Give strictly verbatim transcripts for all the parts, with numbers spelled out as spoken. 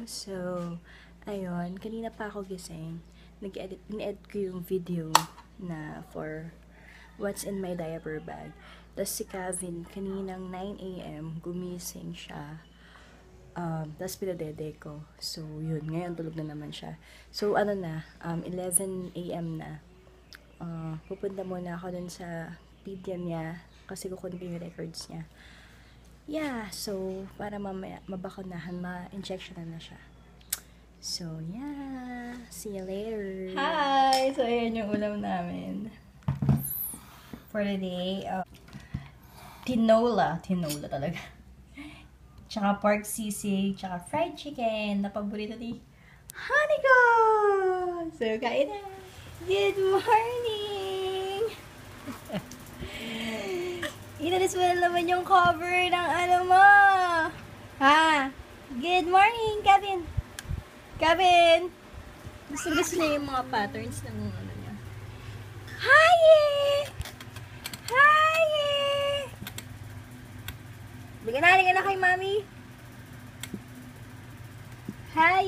So, ayun, kanina pa ako gising. Nag-edit, in-edit ko yung video na for what's in my diaper bag. Tapos si Kevin, kaninang nine A M gumising siya. Um, tapos pinadede ko. So, yun, ngayon tulog na naman siya. So, ano na, um, eleven A M na. Uh, pupunta muna ako dun sa pedya niya kasi kukunin ko yung records niya. Yeah, so, para mamaya, mabakunahan, ma-injection na na siya. So, yeah. See you later. Hi! So, ayan yung ulam namin. For the day. Uh, tinola. Tinola talaga. Tsaka pork sisig. Tsaka fried chicken. Na paborito ni Honey ko! So, kain na. Good morning! Inalis mo na naman yung cover ng ano mo. Ha? Good morning, Kevin. Kevin! Gusto gusto niya yung mga patterns ng ano niya. Hi! Hi! Bigyan na, bigyan na kay mami. Hi!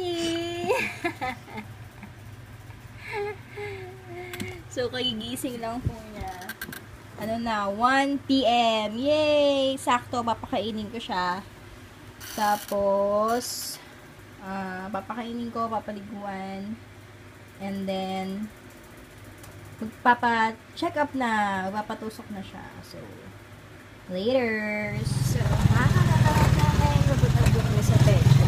So, kagigising lang po niya. Ano na, one P M Yay! Sakto, papakainin ko siya. Tapos, uh, papakainin ko, papaliguan. And then, magpapa-check up na, magpapatusok na siya. So, later! So, hi! Mabutabot mo sa pecho.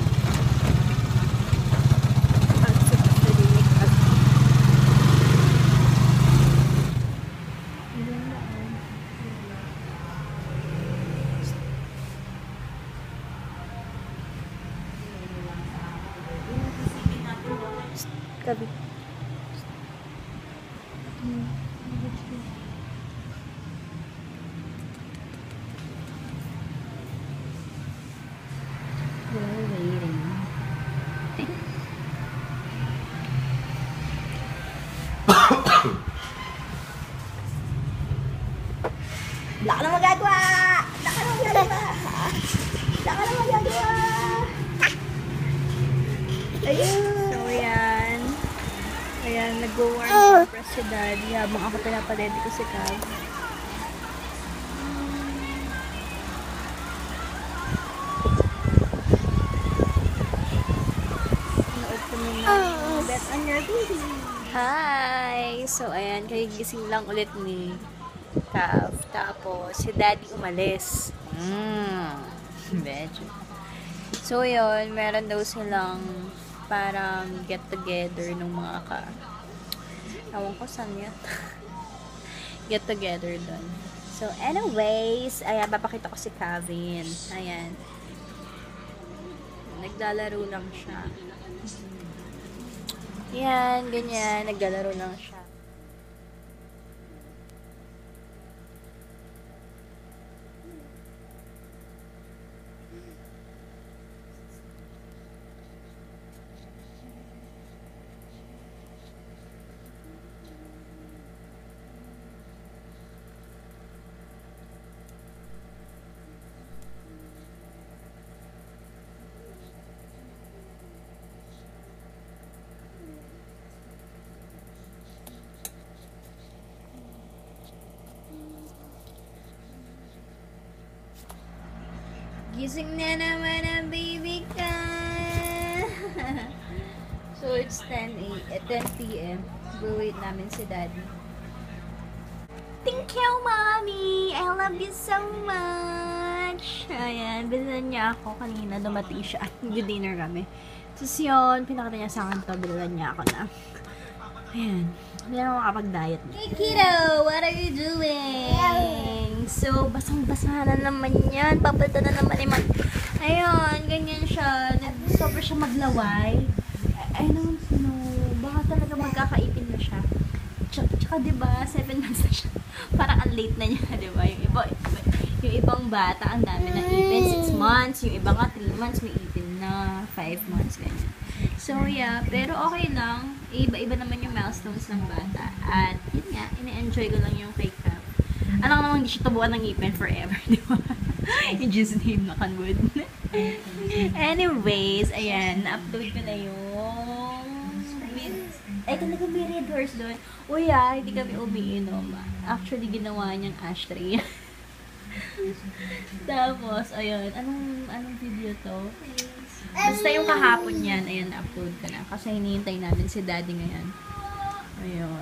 Kabi. Hmm. We're waiting. Wala ka na magagawa! Wala ka na magagawa! Wala ka na magagawa! Ayun! So, yan. Ayan, nag-warm up press si Daddy habang ako pinapadede ko si Cav. Na-open mo na yung bet on your baby. Hi! So, ayan, kagigising lang ulit ni Cav. Tapos, si Daddy umalis. Mmm. Medyo. So, yun, meron daw silang parang get together ng mga ka ewan ko saan yan get together dun. So anyways, ayan, papakita ko si Kevin. Ayan, naglalaro lang siya. Yan, ganyan, naglalaro lang siya. Gising na naman ang baby ka. So, it's ten P M Buhay namin si Daddy. Thank you, Mommy! I love you so much! Ayan, bilan niya ako kanina. Dumating siya at nag-dinner kami. Tapos yun, pinakita niya sa akin to. Bilan niya ako na. Ayan. Hindi na ako makapag-diet. Hey, kiddo! What are you doing? So, basang-basa na naman yan. Papalta na naman yung mag... Ayun, ganyan siya. Nag-sober siya maglaway. I don't know. Baka talaga magkakaipin na siya. Tsaka, tsaka diba, seven months na siya. Parang ang late na niya, diba? Yung, iba, yung ibang bata, ang dami na ipin. six months. Yung iba nga, three months may ipin na. five months, ganyan. So, yeah. Pero okay lang. Iba-iba naman yung milestones ng bata. At, yun nga, ine-enjoy ko lang yung kay Cav. Alam ko naman, hindi siya tubuan ng ipin forever, di ba? In Jesus' name, knock on wood. Anyways, ayan, na-upload ko na yung ay, talaga may red horse doon. Uy, ah, hindi kami umiinom. Actually, ginawa niyang ashtray. Tapos, ayun, anong, anong video to? Basta yung kahapon yan, ayun, na-upload ko na. Kasi hinihintay namin si daddy ngayon. Ayun.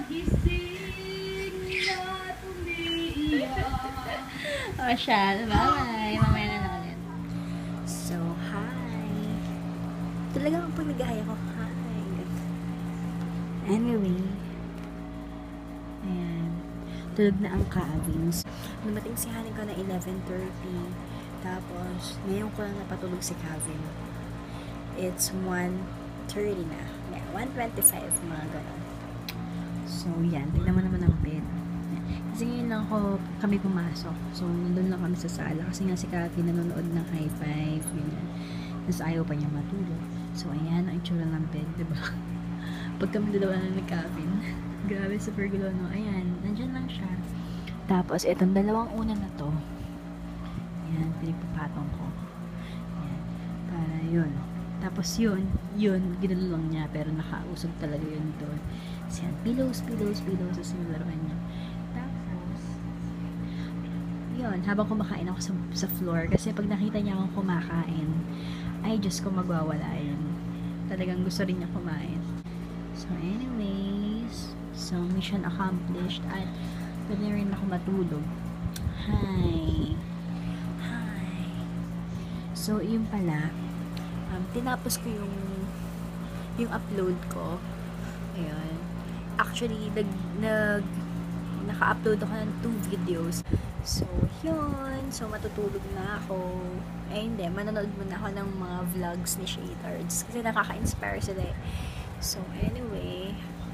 O siya, bye-bye. Mamaya na lang ulit. So, hi. Talagang pag nag-hi ako, hi. Anyway, ayan, tulog na ang Cavins. Dumating si Haning ko na eleven thirty. Tapos, ngayon ko lang napatulog si Cavin. It's one thirty na. Yeah, one twenty-five, mga gano'n. So, yan. Tignan mo naman ang bed. Kasi ngayon lang ako, kami pumasok. So, nandun lang kami sa sala. Kasi nga si Cavin nanonood ng high five. Ganyan. Tapos ayaw pa niya matulog. So, ayan, ang itsura ng bed, diba? Pag kami dalawa na nag-Cavin. Grabe, super gulo, no? Ayan, nandyan lang siya. Tapos, itong dalawang una na to. Ayan, pinipapatong ko. Ayan, para yun. Tapos yun, yun, ginulo lang niya, pero nakausog talaga yun doon. So, yan, pillows, pillows, pillows, sa sinularuan niya. Tapos, yun, habang kumakain ako sa, sa floor, kasi pag nakita niya akong kumakain, ay, Diyos ko, magwawala yun. Talagang gusto rin niya kumain. So, anyways, so, mission accomplished at pwede rin ako matulog. Hi! Hi! So, yun pala, um, tinapos ko yung yung upload ko. Ayun. Actually, nag, nag naka-upload ako ng two videos. So, yun. So, matutulog na ako. Eh, hindi. Manonood muna ako ng mga vlogs ni Shaytards. Kasi nakaka-inspire sila eh. So, anyway,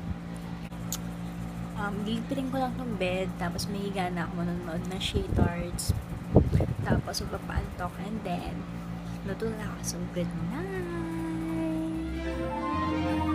um, gilipirin ko lang tong bed, tapos may higa na ako manonood ng Shaytards, tapos magpapaantok, and then, luto na ako. So, good night!